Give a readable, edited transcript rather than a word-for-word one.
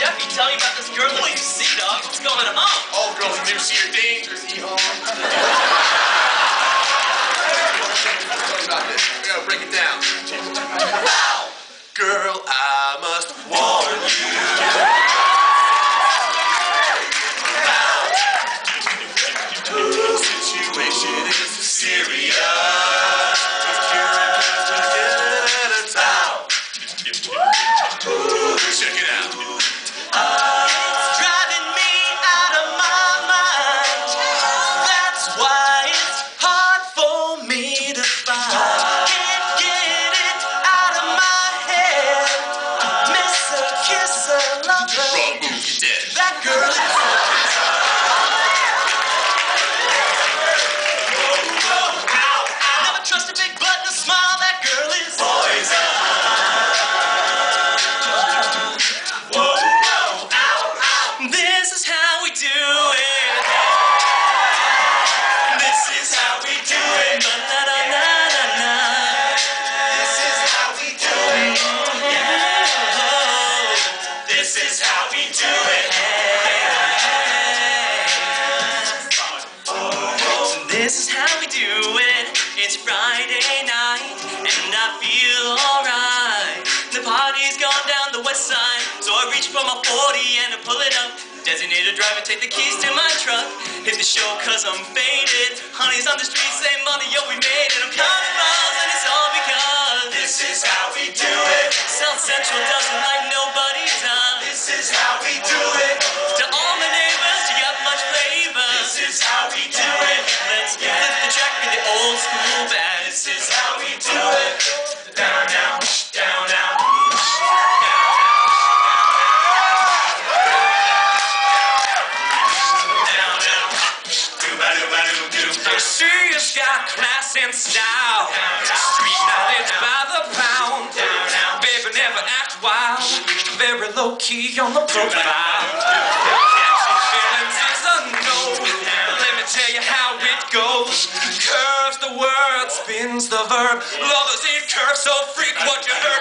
Jeffy, tell me about this girl in the sea, dog. What's going on? Oh, girls in see are dangerous, e-home. About this. We gotta break it down. Girl, I must warn you. Situation is serious. Check it out. It's driving me out of my mind. That's why it's hard for me to find. Can't get it out of my head. Miss her, kiss her, love her. Wrong move, you're dead. That girl is never trust a big butt and a smile. That girl is poison. This is how we do it. This is how we do it. Na-na-na-na-na. This is how we do it. This is how we do it. This is how we do it. It's Friday night and I feel alright. The party's gone down the west side, so I reach for my 40 and I pull it up. Designated driver, take the keys to my truck. Hit the show cause I'm faded. Honey's on the street, say money, yo, we made it. I'm counting miles and it's all because this is how we do it. South Central doesn't like nobody does. This is how we do it. To all my neighbors, you got much flavor. This is how we do it. Let's flip the track with the old school band. This is how we do it. Down, down, down, down. She's got class and style. Street knowledge by the pound. Baby never act wild. Very low key on the profile. Catching feelings is a no. Let me tell you how it goes. Curves the word, spins the verb. Lovers eat curves, so freak what you heard.